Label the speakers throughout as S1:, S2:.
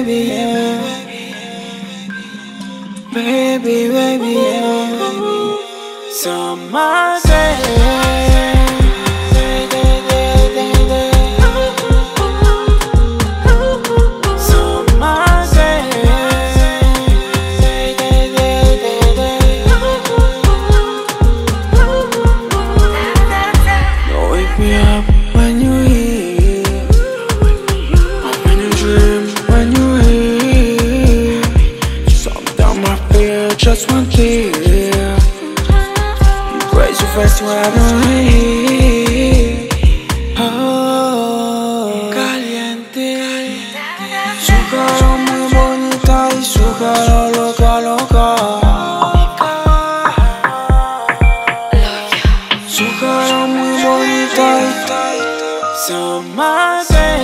S1: yeah. Baby, yeah. Summer day. Just one thing, you crazy so fast, you have no heat. Oh, caliente, su cara muy bonita y su cara loca, loca. Su cara muy bonita y summer day.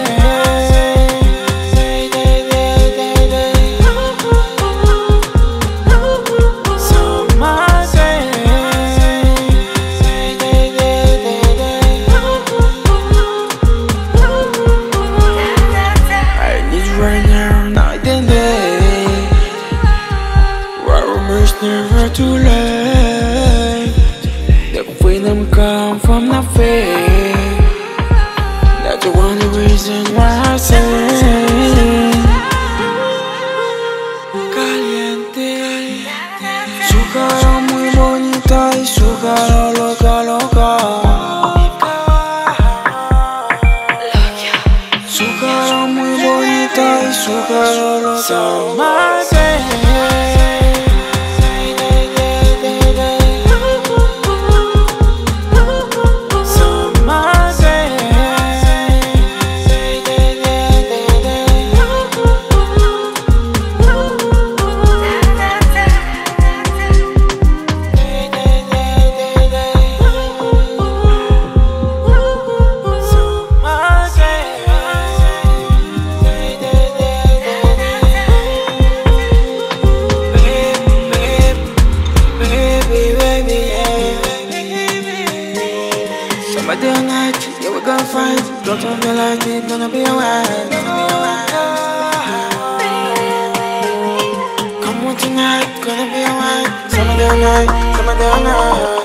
S1: Never too late. The freedom come from nothing. That's the only reason why I sing. Caliente, su cara muy bonita y su cara loca, loca. Su cara muy bonita y su cara loca. Summer day. Somebody all night, yeah we gonna fight. Don't tell me like it, gonna be alright, Come on tonight, gonna be alright. Somebody all night, somebody all night.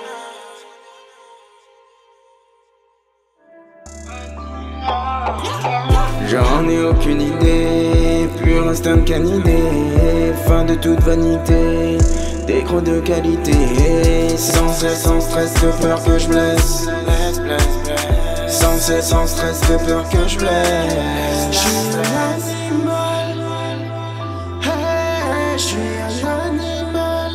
S1: J'en ai aucune idée, plus instinct qu'une idée. Fin de toute vanité, des gros de qualité. Sans cesse, sans stress, de peur que je blesse. Sans cesse, sans stress, de peur que je blesse. Je suis un animal, hey, je suis un animal,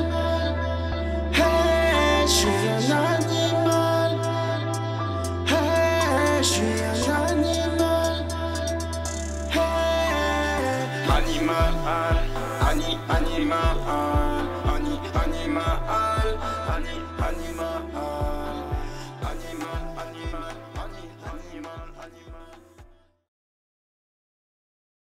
S1: hey, je suis un animal, hey, je suis un animal, hey. Animal, animal, animal.